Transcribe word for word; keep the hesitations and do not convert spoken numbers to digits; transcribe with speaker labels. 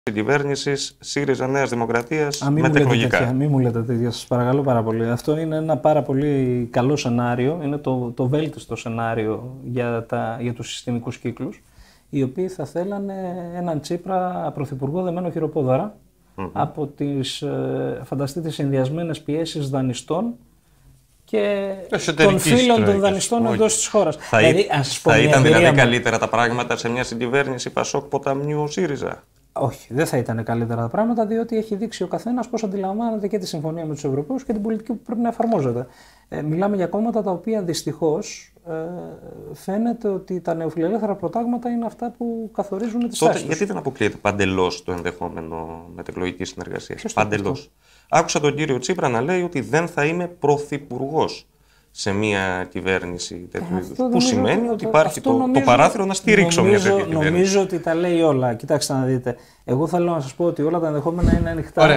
Speaker 1: Κυβέρνηση ΣΥΡΙΖΑ Νέας Δημοκρατίας μετεκλογικά.
Speaker 2: Μην μου λέτε τέτοια, σας παρακαλώ πάρα πολύ. Αυτό είναι ένα πάρα πολύ καλό σενάριο. Είναι το, το βέλτιστο σενάριο για, τα, για τους συστημικούς κύκλους, οι οποίοι θα θέλανε έναν Τσίπρα πρωθυπουργό δεμένο χειροπόδαρα mm-hmm. από τις, ε, φανταστείτε, συνδυασμένες πιέσεις δανειστών και των φίλων των δανειστών εντός της χώρας.
Speaker 1: Θα, δηλαδή, ας θα ήταν δηλαδή μου... καλύτερα τα πράγματα σε μια συγκυβέρνηση Πασόκ Ποταμιού ΣΥΡΙΖΑ?
Speaker 2: Όχι, δεν θα ήταν καλύτερα τα πράγματα, διότι έχει δείξει ο καθένας πώς αντιλαμβάνεται και τη συμφωνία με τους Ευρωπαίους και την πολιτική που πρέπει να εφαρμόζεται. Ε, μιλάμε για κόμματα τα οποία δυστυχώς ε, φαίνεται ότι τα νεοφιλελεύθερα προτάγματα είναι αυτά που καθορίζουν τις
Speaker 1: Τότε,
Speaker 2: τάσεις.
Speaker 1: Γιατί δεν αποκλείεται παντελώς το ενδεχόμενο μετεκλογικής συνεργασίας? Παντελώς. Άκουσα τον κύριο Τσίπρα να λέει ότι δεν θα είμαι πρωθυπουργός σε μια κυβέρνηση τέτοιου είδους. Που νομίζω, σημαίνει ότι υπάρχει το, νομίζω, το παράθυρο να στηρίξω νομίζω, μια τέτοια κυβέρνηση.
Speaker 2: Νομίζω ότι τα λέει όλα. Κοιτάξτε να δείτε. Εγώ θέλω να σας πω ότι όλα τα ενδεχόμενα είναι ανοιχτά.
Speaker 3: Ωραία.